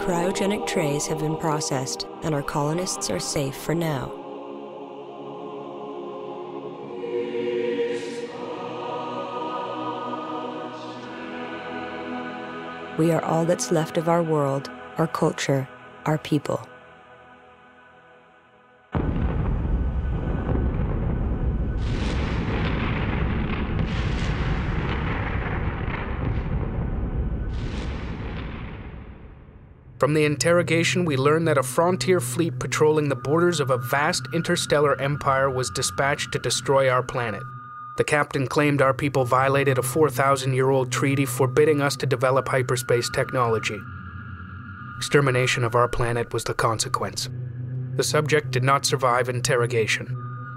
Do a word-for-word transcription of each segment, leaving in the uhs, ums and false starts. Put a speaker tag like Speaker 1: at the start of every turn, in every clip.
Speaker 1: cryogenic trays have been processed, and our colonists are safe for now. We are all that's left of our world, our culture, our people.
Speaker 2: From the interrogation, we learned that a frontier fleet patrolling the borders of a vast interstellar empire was dispatched to destroy our planet. The captain claimed our people violated a four thousand year old treaty forbidding us to develop hyperspace technology. Extermination of our planet was the consequence. The subject did not survive interrogation.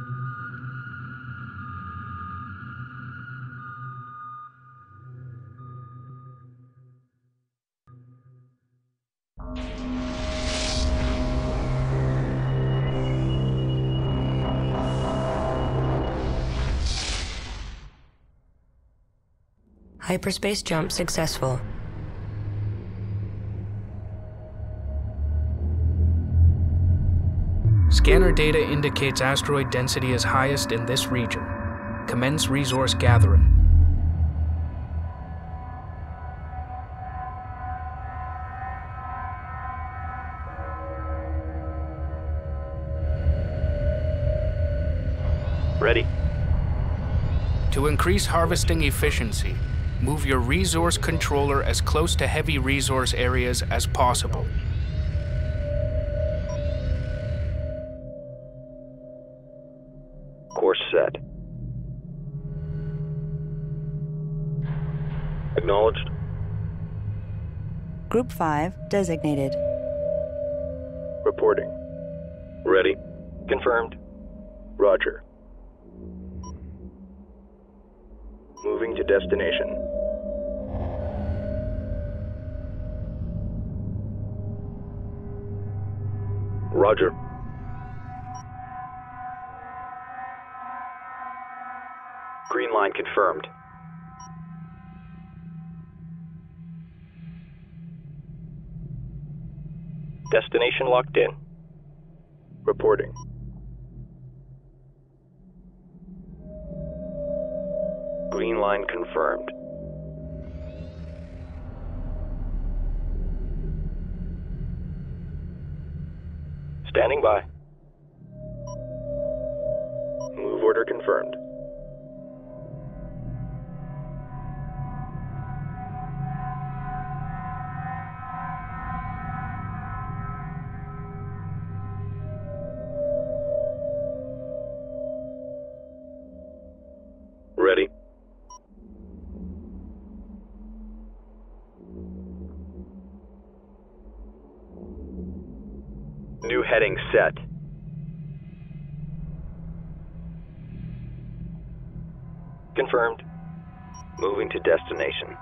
Speaker 1: Hyperspace jump successful.
Speaker 2: Scanner data indicates asteroid density is highest in this region. Commence resource gathering.
Speaker 3: Ready.
Speaker 2: To increase harvesting efficiency, move your resource controller as close to heavy resource areas as possible.
Speaker 3: Course set. Acknowledged.
Speaker 4: Group five designated.
Speaker 3: Reporting. Ready. Confirmed. Roger. Moving to destination. Roger. Green line confirmed. Destination locked in. Reporting. Green line confirmed. Standing by. Move order confirmed. Ready. New heading set. Confirmed. Moving to destination.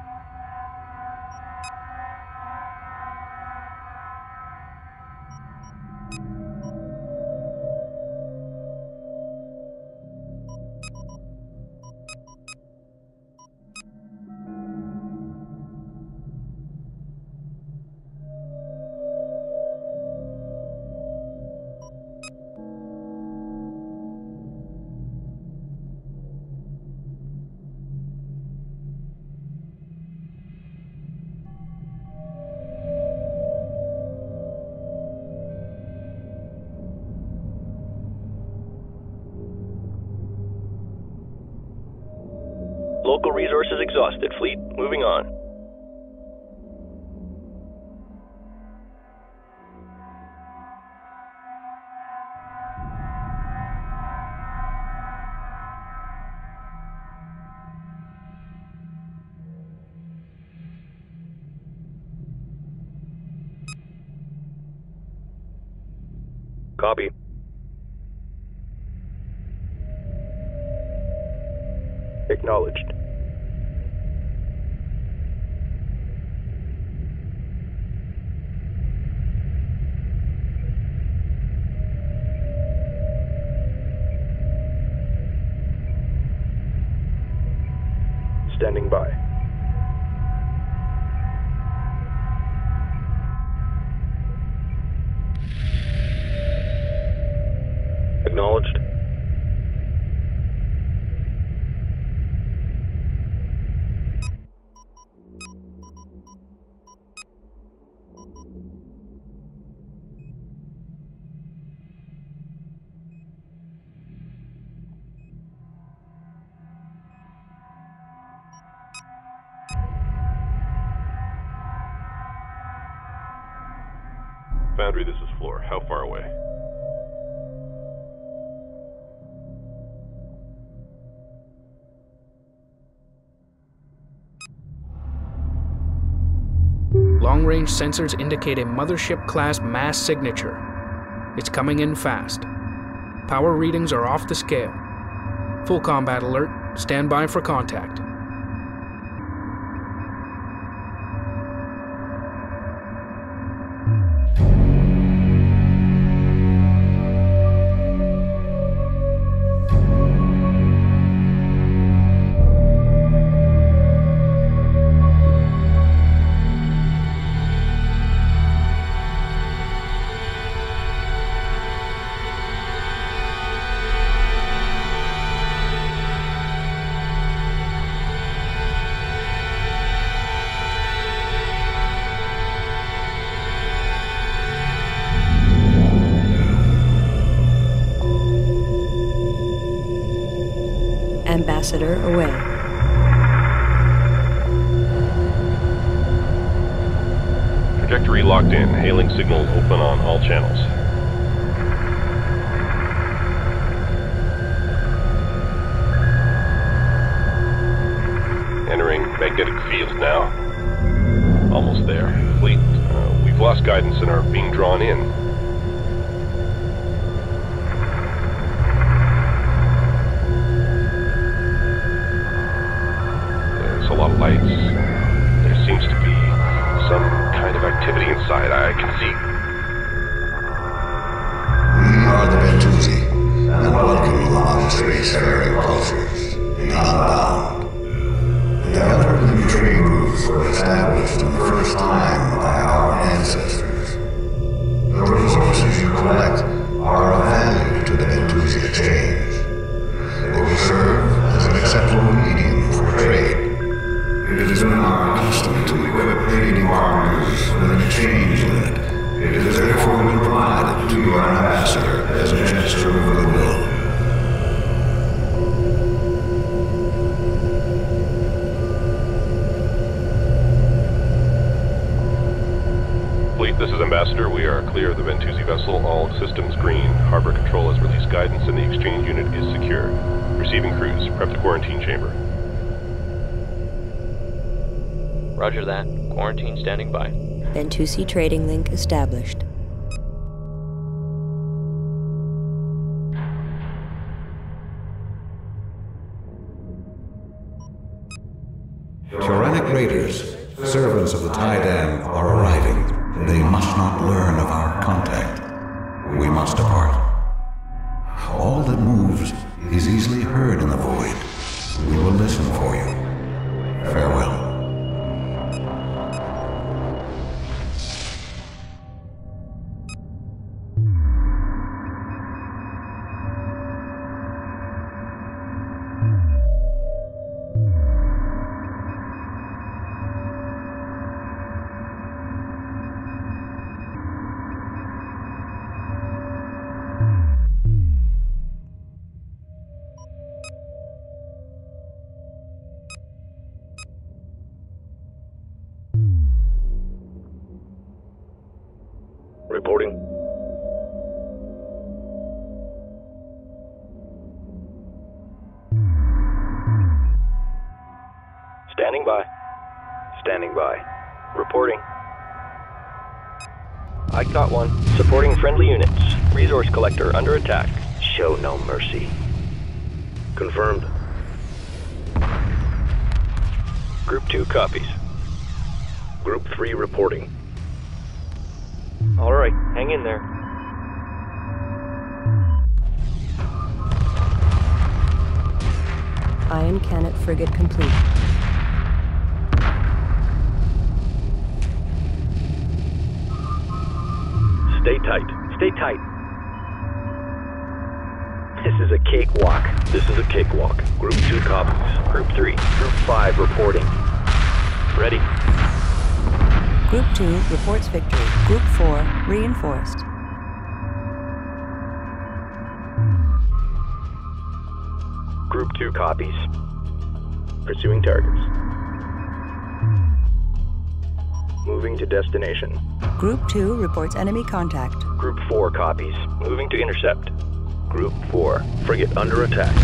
Speaker 3: Local resources exhausted, fleet. Moving on. Copy. Acknowledged. Standing by. Acknowledged.
Speaker 5: Foundry, this is Floor. How far away?
Speaker 2: Long-range sensors indicate a mothership-class mass signature. It's coming in fast. Power readings are off the scale. Full combat alert. Stand by for contact.
Speaker 1: Ambassador away.
Speaker 5: Trajectory locked in. Hailing signal open on all channels. Entering magnetic field now. Almost there. Fleet, uh, we've lost guidance and are being drawn in. A lot of lights. There seems to be some kind of activity inside. I can see.
Speaker 6: We are the Bentusi, and welcome you on spacefaring cultures, beyond bound. The elderly trade routes were established in the first time by our ancestors. The resources you collect are of value to the Bentusi exchange. They will serve as an acceptable medium for trade. It has been our custom to equip trading partners with an exchange limit. It has therefore been provided to your ambassador as a gesture of goodwill.
Speaker 5: Fleet, this is Ambassador. We are clear of the Bentusi vessel. All systems green. Harbor Control has released guidance and the exchange unit is secure. Receiving crews. Prep the quarantine chamber.
Speaker 7: Roger that. Quarantine standing by.
Speaker 1: Bentusi trading link established.
Speaker 6: Tyrannic raiders, servants of the Tydam, are arriving. They must not learn of our contact. We must depart. All that moves is easily heard in the void. We will listen for you. Farewell.
Speaker 3: Reporting. Standing by. Standing by. Reporting. I got one. Supporting friendly units. Resource collector under attack. Show no mercy. Confirmed. Group two copies. Group three reporting. All right, hang in there.
Speaker 1: Ion cannon frigate complete.
Speaker 3: Stay tight. Stay tight. This is a cakewalk.
Speaker 8: This is a cakewalk. Group two copies.
Speaker 3: Group three. Group five reporting.
Speaker 8: Ready.
Speaker 4: Group two reports victory. Group four reinforced.
Speaker 3: Group two copies. Pursuing targets. Moving to destination.
Speaker 4: Group two reports enemy contact.
Speaker 3: Group four copies. Moving to intercept.
Speaker 8: Group four. Frigate under attack.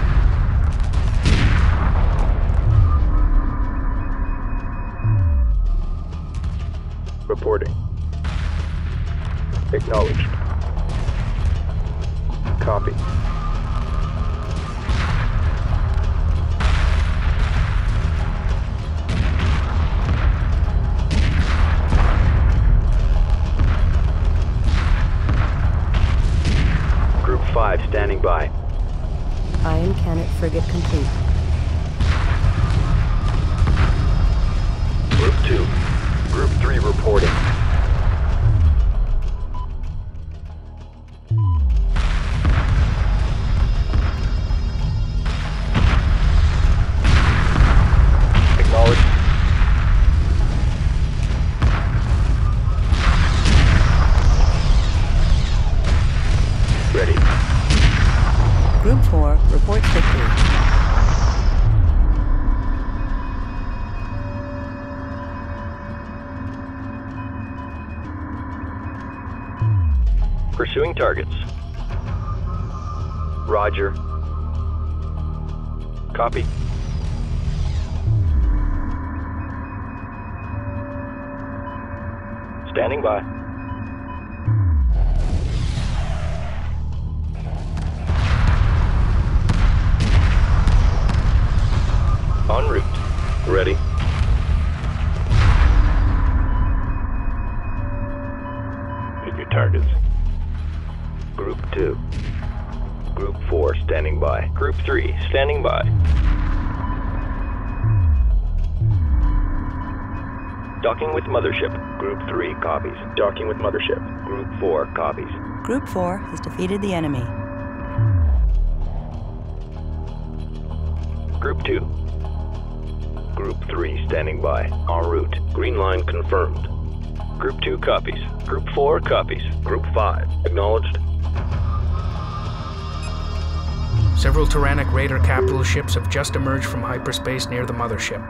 Speaker 3: Reporting. Acknowledged. Copy. Group five standing by.
Speaker 1: Iron cannon frigate complete.
Speaker 3: Group two. Group three reporting. Acknowledged. Ready.
Speaker 4: Group four reports victory.
Speaker 3: Pursuing targets. Roger. Copy. Standing by. En route.
Speaker 8: Ready. Pick your targets.
Speaker 3: Group two. Group four standing by. Group three standing by. Docking with mothership. Group three copies. Docking with mothership. Group four copies.
Speaker 4: Group four has defeated the enemy.
Speaker 3: Group two. Group three standing by. En route.
Speaker 8: Green line confirmed.
Speaker 3: Group two copies. Group four copies.
Speaker 8: Group five. Acknowledged.
Speaker 2: Several Tyrannic Raider capital ships have just emerged from hyperspace near the mothership.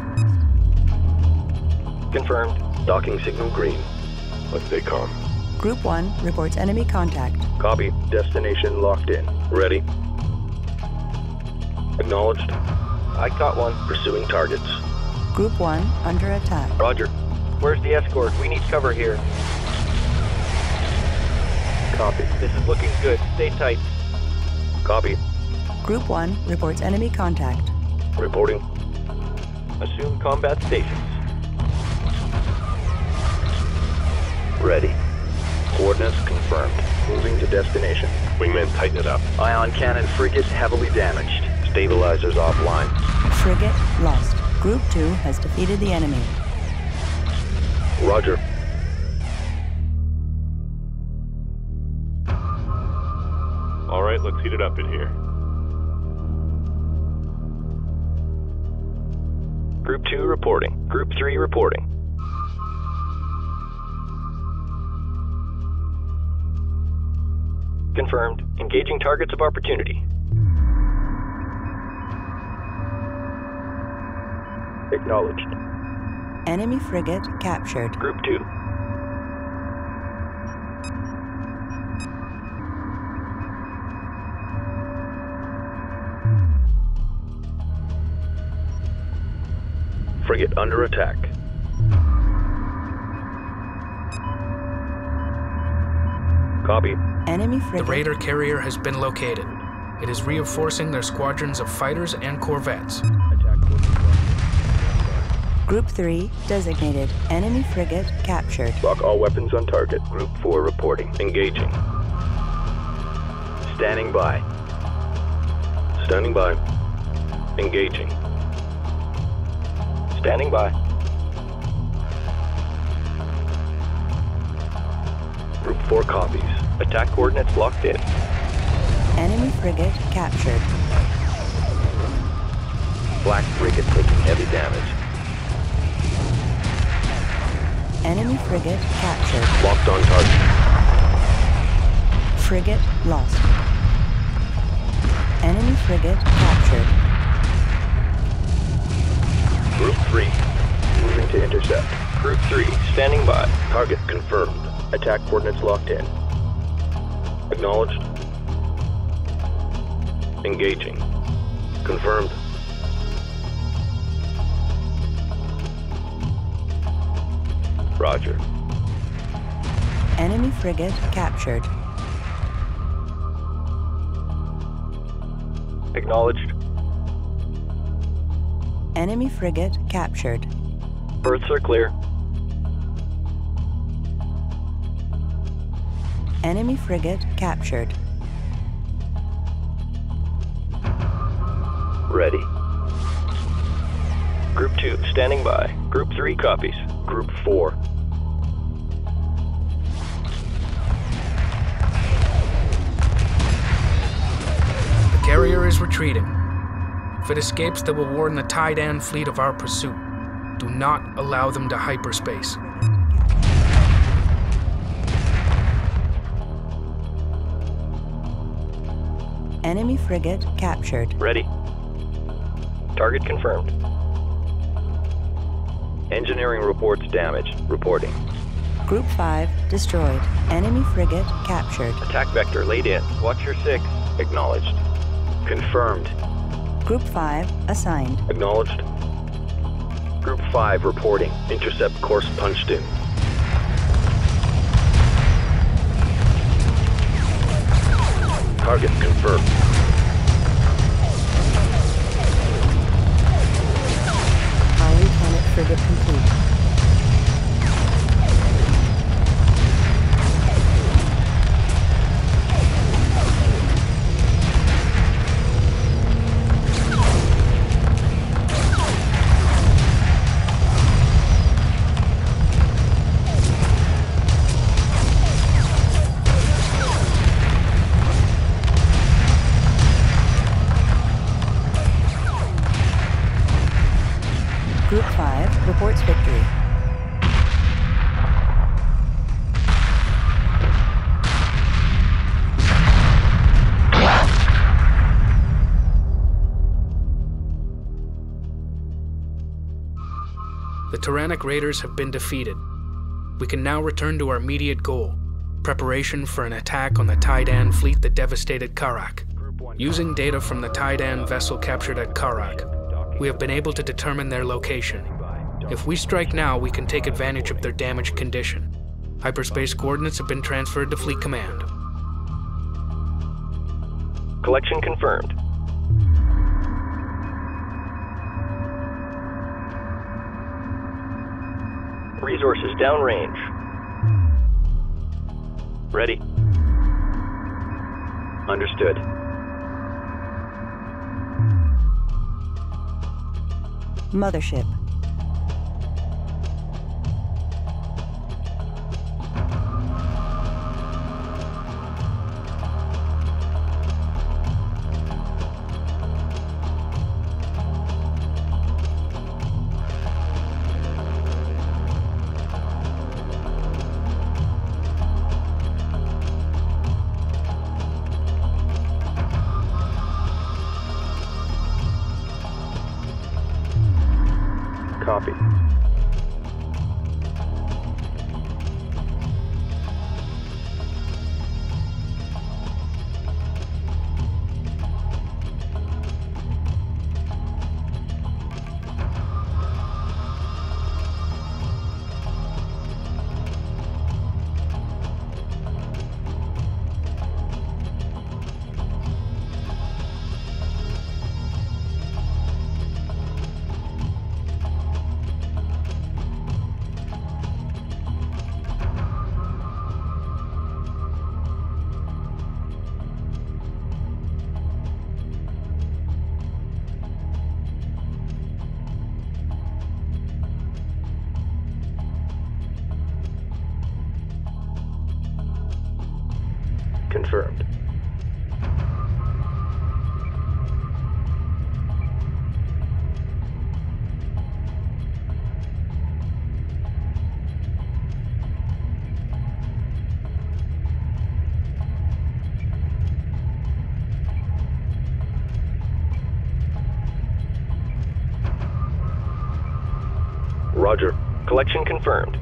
Speaker 3: Confirmed.
Speaker 8: Docking signal green. Let's stay calm.
Speaker 4: Group one reports enemy contact.
Speaker 3: Copy. Destination locked in.
Speaker 8: Ready. Acknowledged.
Speaker 3: I caught one.
Speaker 8: Pursuing targets.
Speaker 4: Group one under attack.
Speaker 3: Roger. Where's the escort? We need cover here. Copy. This is looking good. Stay tight.
Speaker 8: Copy.
Speaker 4: Group one reports enemy contact.
Speaker 8: Reporting.
Speaker 3: Assume combat stations.
Speaker 8: Ready.
Speaker 3: Coordinates confirmed. Moving to destination.
Speaker 8: Wingmen tighten it up.
Speaker 3: Ion cannon frigate heavily damaged.
Speaker 8: Stabilizers offline.
Speaker 4: Frigate lost. Group two has defeated the enemy.
Speaker 8: Roger. All right, let's heat it up in here.
Speaker 3: Group two reporting. Group three reporting. Confirmed. Engaging targets of opportunity. Acknowledged.
Speaker 4: Enemy frigate captured.
Speaker 3: Group two.
Speaker 8: Frigate under attack. Copy.
Speaker 4: Enemy
Speaker 2: The
Speaker 4: frigate.
Speaker 2: Raider carrier has been located. It is reinforcing their squadrons of fighters and corvettes.
Speaker 4: Group three designated. Enemy frigate captured.
Speaker 3: Lock all weapons on target. Group four reporting.
Speaker 8: Engaging.
Speaker 3: Standing by.
Speaker 8: Standing by. Engaging.
Speaker 3: Standing by.
Speaker 8: Group four copies.
Speaker 3: Attack coordinates locked in.
Speaker 4: Enemy frigate captured.
Speaker 3: Black frigate taking heavy damage.
Speaker 4: Enemy frigate captured.
Speaker 3: Locked on target.
Speaker 4: Frigate lost. Enemy frigate captured.
Speaker 3: Group three, moving to intercept. Group three, standing by. Target confirmed. Attack coordinates locked in. Acknowledged. Engaging. Confirmed. Roger.
Speaker 4: Enemy frigate captured.
Speaker 3: Acknowledged.
Speaker 4: Enemy frigate captured.
Speaker 3: Berths are clear.
Speaker 4: Enemy frigate captured.
Speaker 3: Ready. Group two, standing by. Group three copies. Group four.
Speaker 2: The carrier is retreating. If it escapes, they will warn the Tidan fleet of our pursuit. Do not allow them to hyperspace.
Speaker 4: Enemy frigate captured.
Speaker 3: Ready. Target confirmed. Engineering reports damage. Reporting.
Speaker 4: Group five destroyed. Enemy frigate captured.
Speaker 3: Attack vector laid in. Watch your six. Acknowledged. Confirmed.
Speaker 4: Group five assigned.
Speaker 3: Acknowledged. Group five reporting. Intercept course punched in. Target confirmed.
Speaker 4: Iron Planet frigate complete. Group five reports victory.
Speaker 2: The Tyrannic Raiders have been defeated. We can now return to our immediate goal, preparation for an attack on the Tidan fleet that devastated Karak. Using data from the Tidan vessel captured at Karak, we have been able to determine their location. If we strike now, we can take advantage of their damaged condition. Hyperspace coordinates have been transferred to Fleet Command.
Speaker 3: Collection confirmed. Resources downrange. Ready. Understood.
Speaker 4: Mothership.
Speaker 3: Copy. Confirmed. Roger.
Speaker 8: Collection confirmed.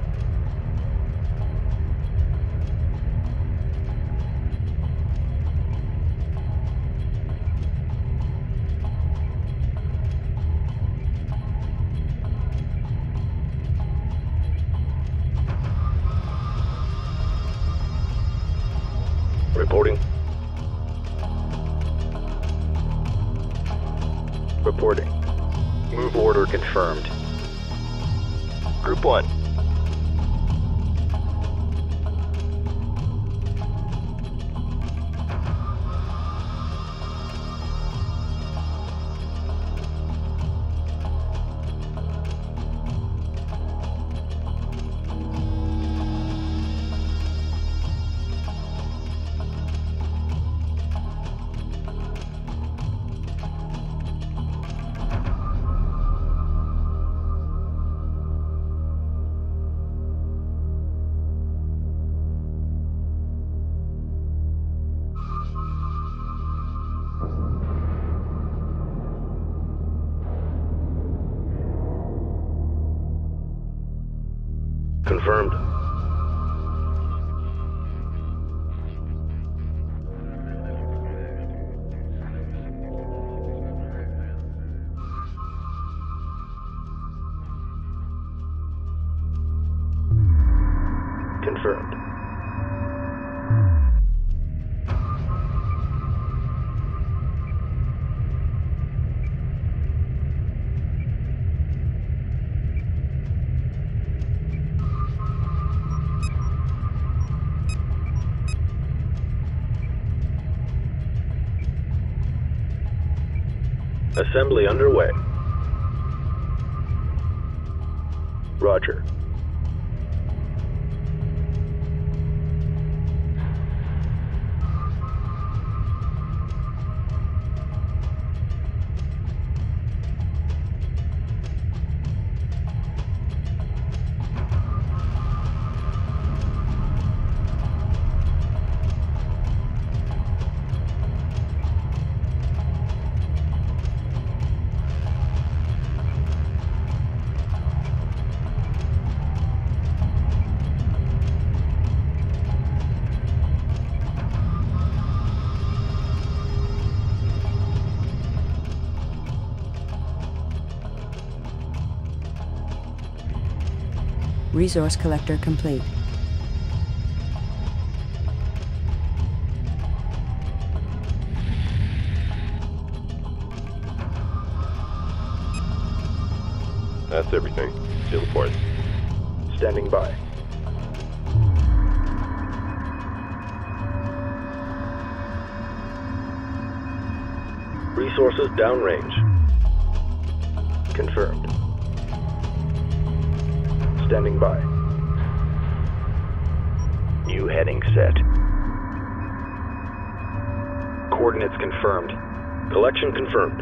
Speaker 3: Reporting. Reporting.
Speaker 8: Move order confirmed. Group one.
Speaker 3: Confirmed. Confirmed. Assembly underway. Roger.
Speaker 4: Resource collector complete.
Speaker 5: That's everything. Seal the ports.
Speaker 3: Standing by. Resources downrange. Confirmed. Standing by.
Speaker 8: New heading set. Coordinates confirmed.
Speaker 3: Collection confirmed.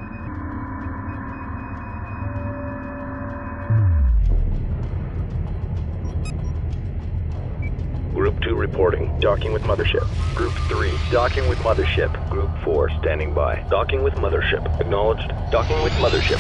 Speaker 3: Group two reporting. Docking with Mothership.
Speaker 8: Group three, docking with Mothership. Group four, standing by.
Speaker 3: Docking with Mothership. Acknowledged.
Speaker 8: Docking with Mothership.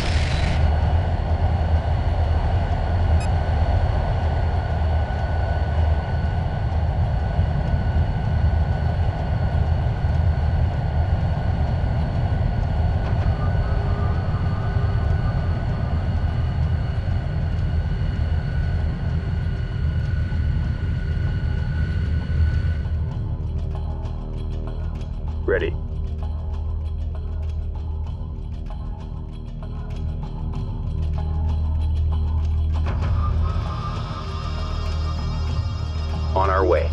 Speaker 3: Ready.
Speaker 8: On our way.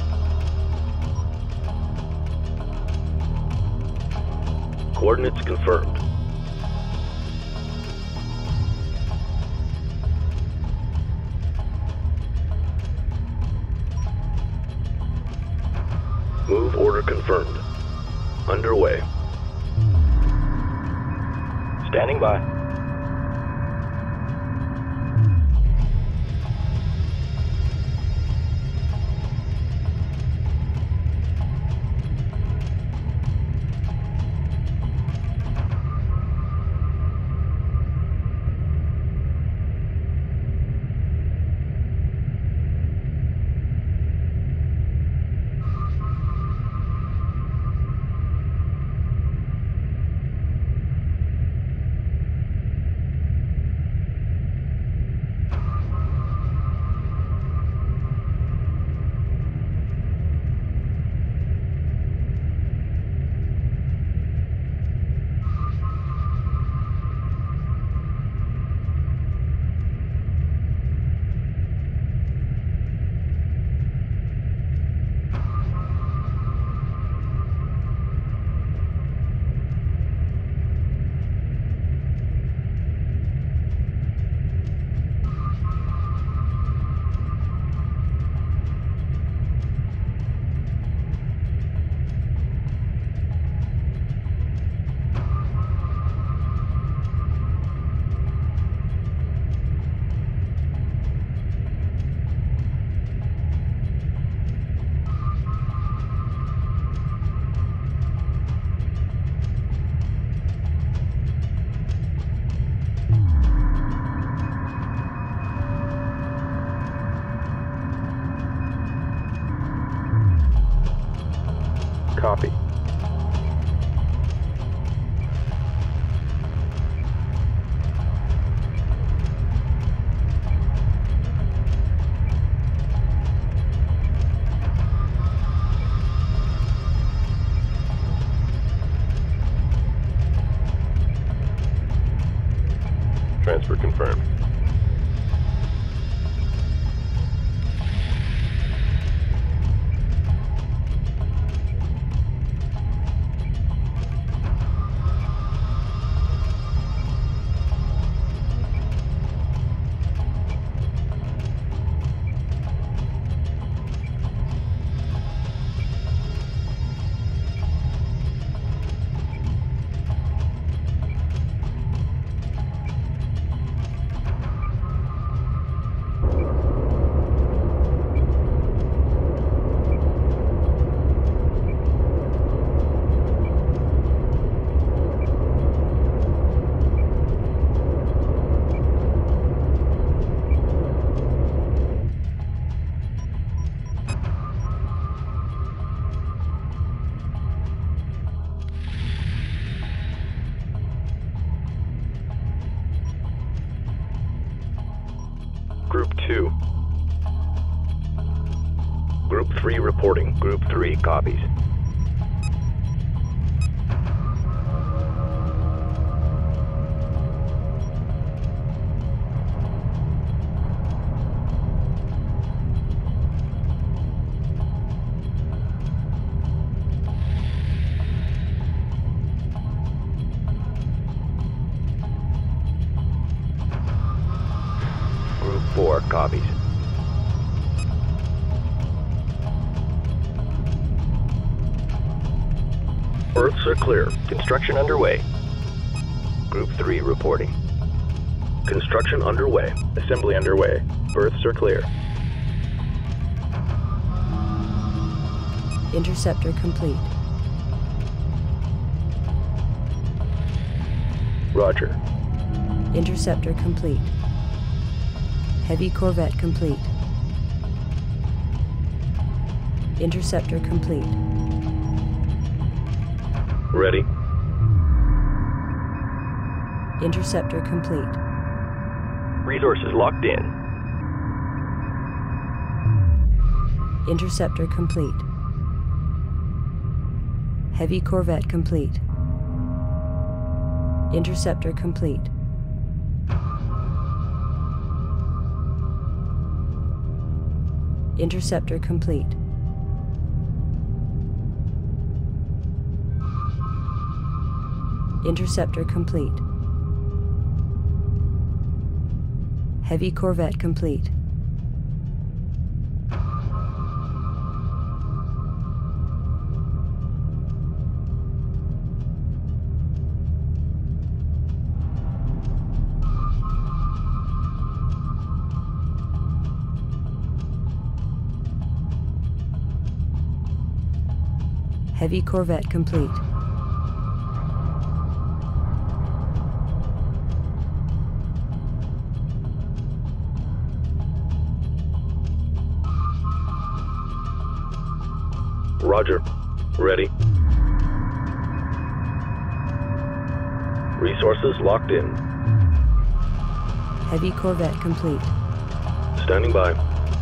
Speaker 3: Coordinates confirmed. Move order confirmed. Underway.
Speaker 8: Standing by.
Speaker 3: Copy.
Speaker 5: Transfer confirmed. Group two.
Speaker 3: Group three reporting. Group three copies. Group four copies. Berths are clear. Construction underway. Group three reporting. Construction underway. Assembly underway. Berths are clear.
Speaker 1: Interceptor complete.
Speaker 3: Roger.
Speaker 1: Interceptor complete. Heavy corvette complete. Interceptor complete.
Speaker 3: Ready.
Speaker 1: Interceptor complete.
Speaker 3: Resources locked in.
Speaker 1: Interceptor complete. Heavy corvette complete. Interceptor complete. Interceptor complete. Interceptor complete. Heavy corvette complete. Heavy corvette complete.
Speaker 3: Roger. Ready. Resources locked in.
Speaker 1: Heavy corvette complete.
Speaker 3: Standing by.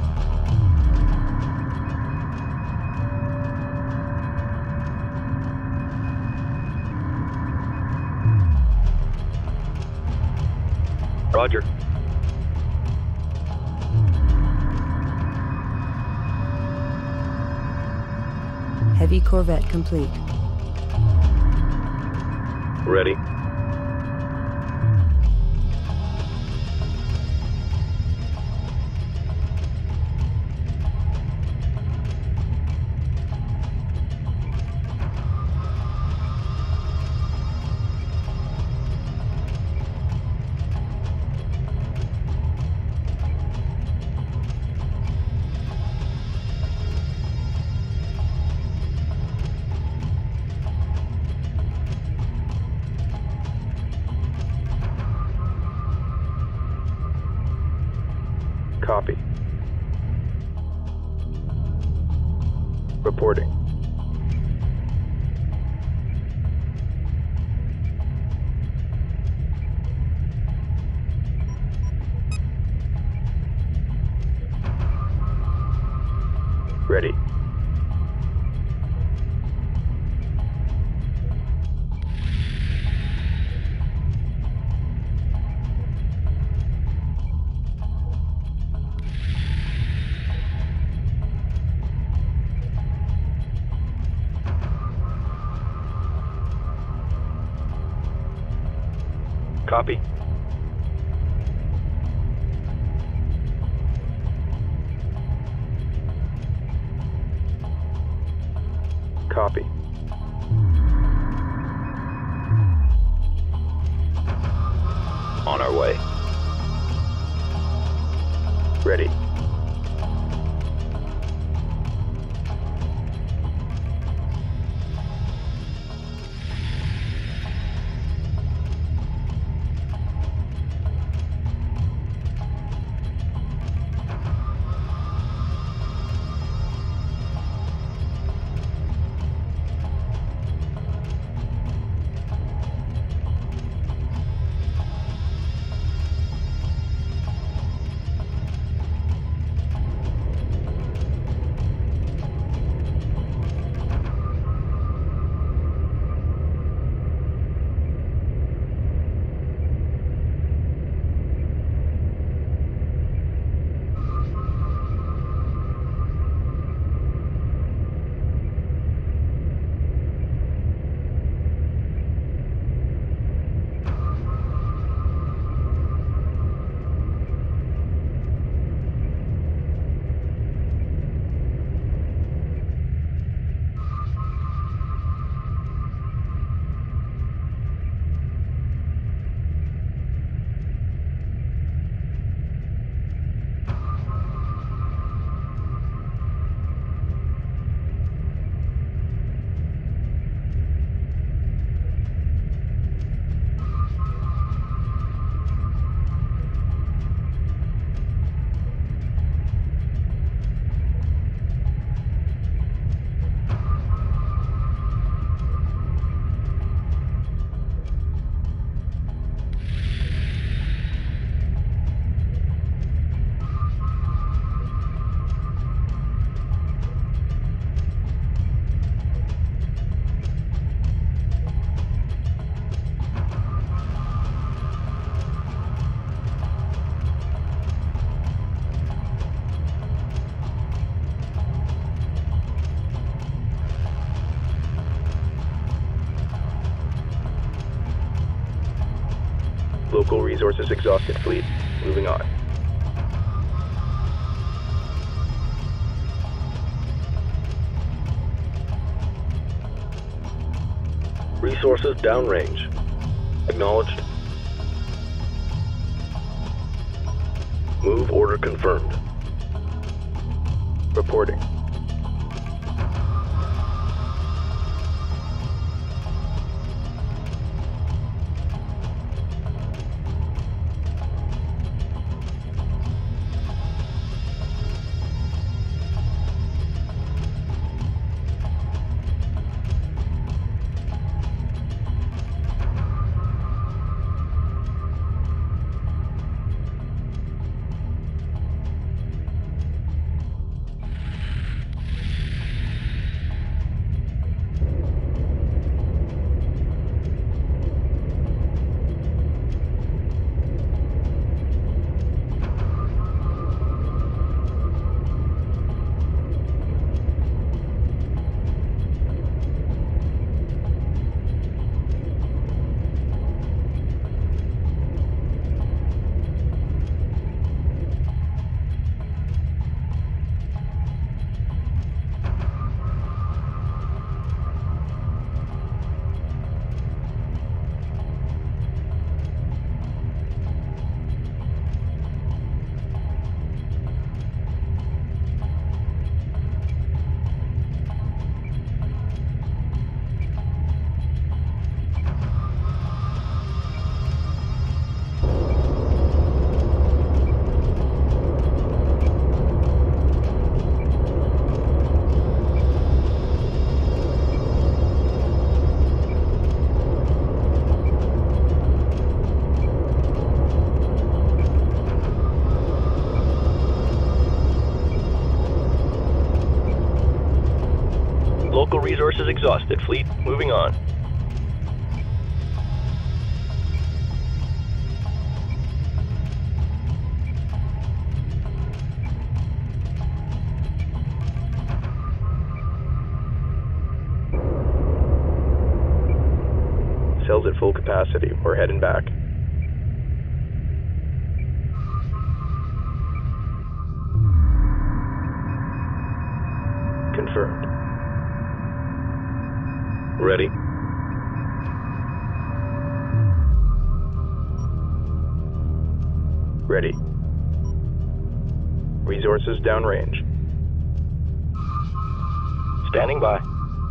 Speaker 3: Roger.
Speaker 1: Heavy corvette complete.
Speaker 3: Ready. Copy. Reporting. Ready. Copy. Copy. On our way. Ready. Local resources exhausted, fleet. Moving on. Resources downrange. Acknowledged. Move order confirmed. Reporting. Local resources exhausted, fleet. Moving on. Cells at full capacity. We're heading back. Confirmed. Ready. Ready. Resources downrange. Standing by.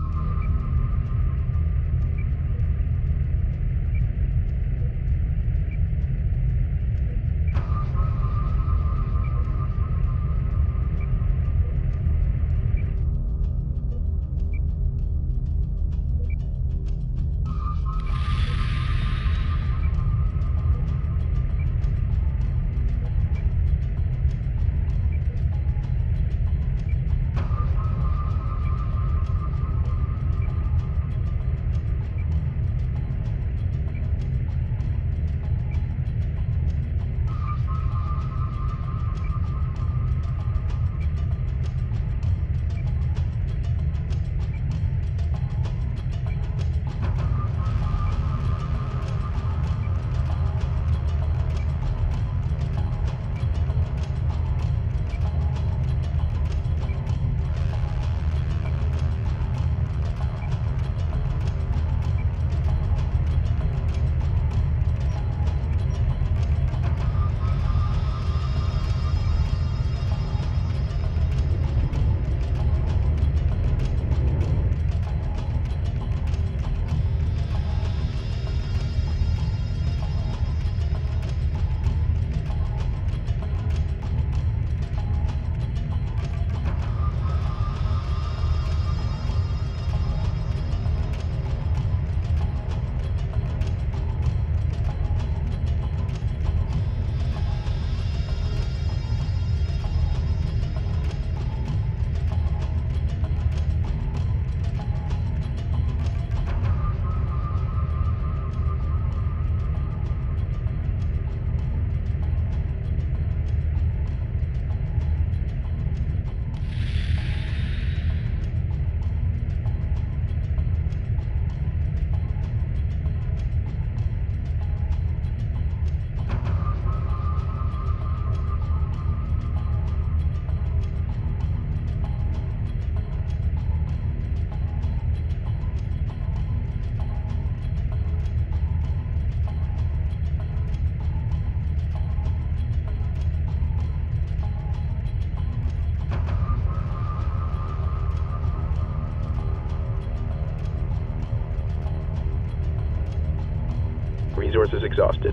Speaker 3: Resources exhausted.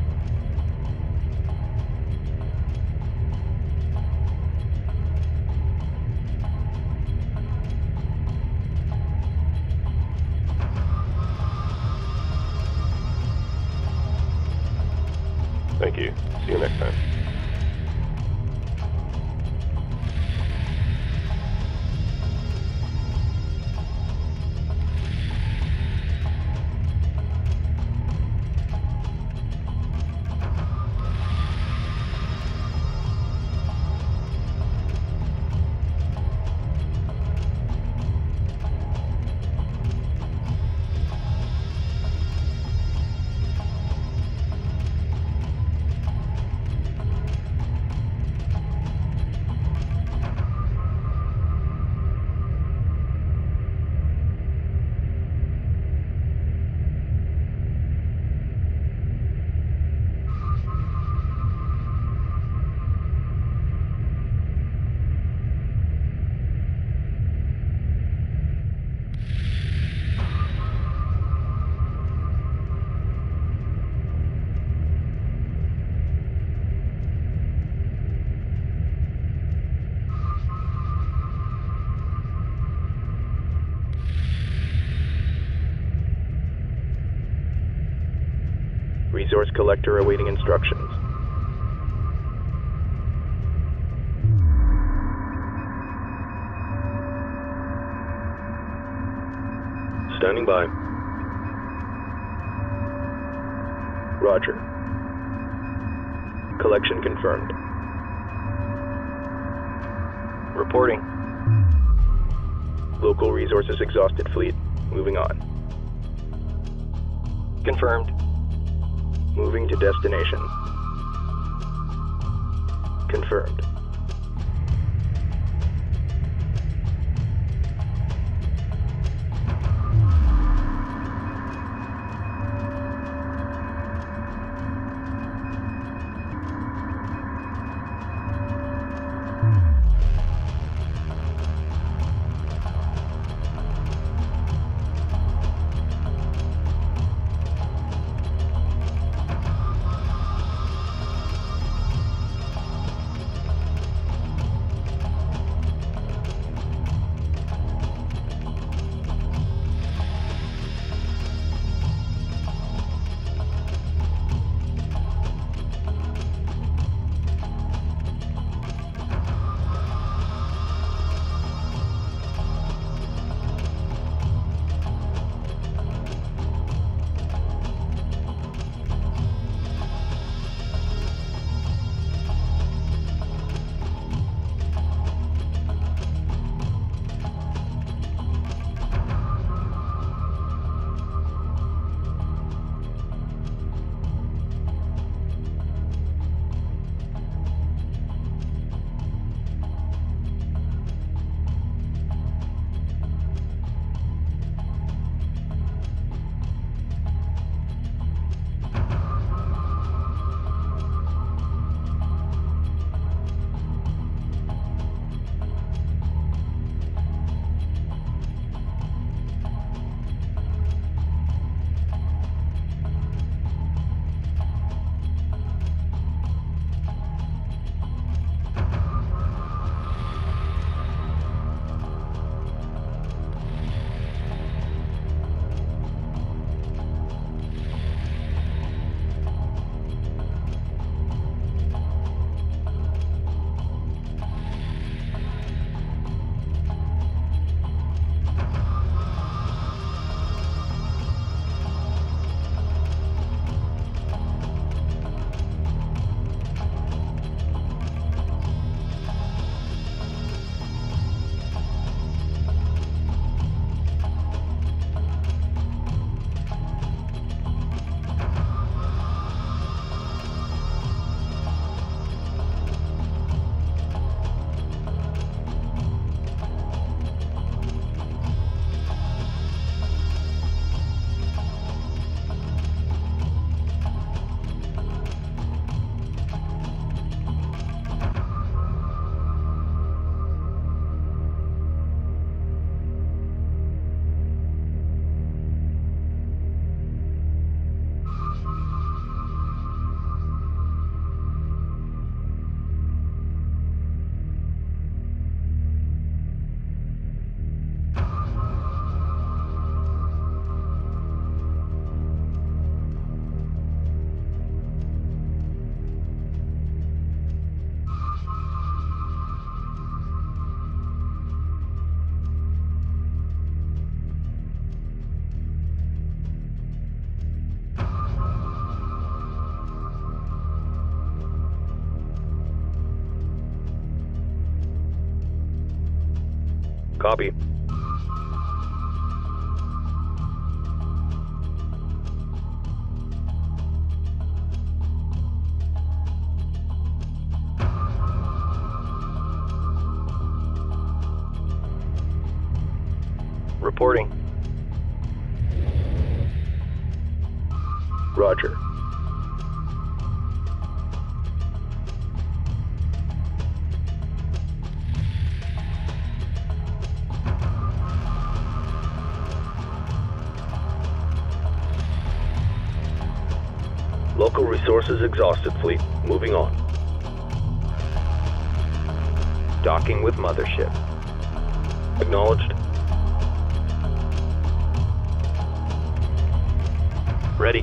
Speaker 5: Thank you. See you next time. Resource collector awaiting instructions.
Speaker 3: standing by. Roger. Collection confirmed. Reporting. Local resources exhausted, fleet. Moving on. Confirmed. Moving to destination. Confirmed. Copy. Reporting. Roger. Local resources exhausted, fleet. Moving on. Docking with mothership. Acknowledged. Ready.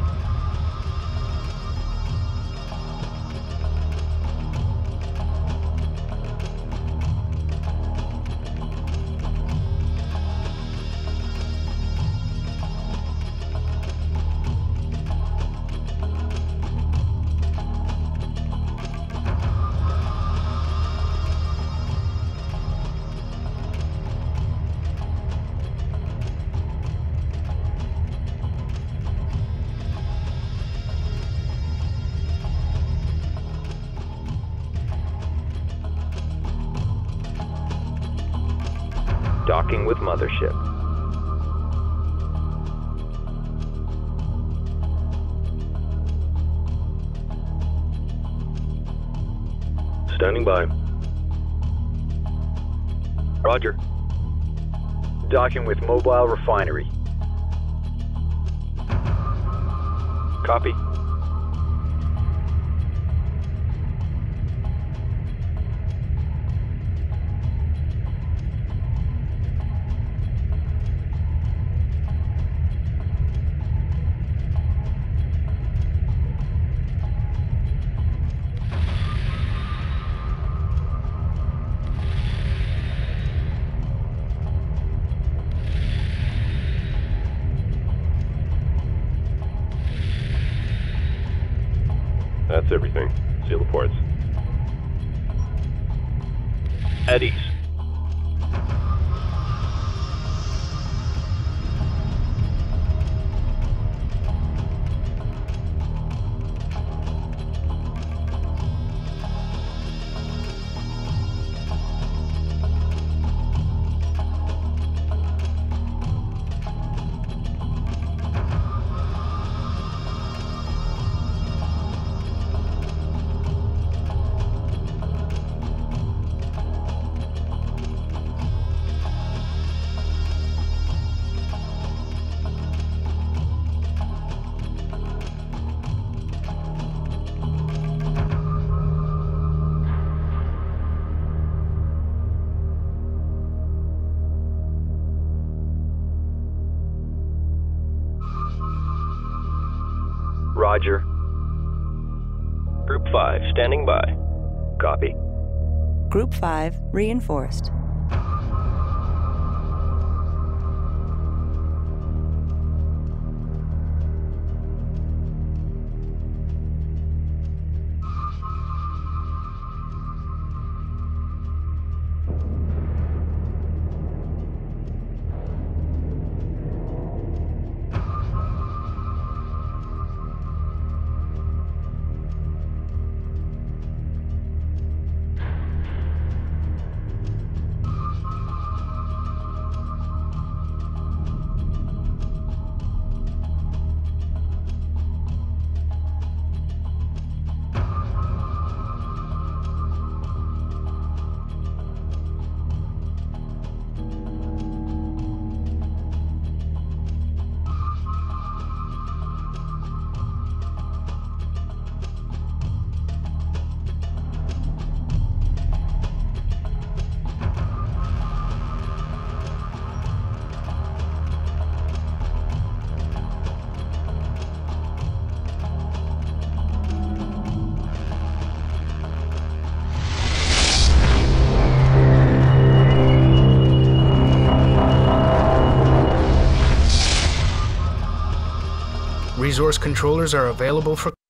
Speaker 8: Docking with Mothership.
Speaker 3: Standing by.
Speaker 8: Roger. Docking with Mobile Refinery.
Speaker 3: Copy.
Speaker 5: That's everything. Seal the ports.
Speaker 8: At ease.
Speaker 3: Roger. Group five, standing by. Copy.
Speaker 4: Group five reinforced.
Speaker 2: Resource controllers are available for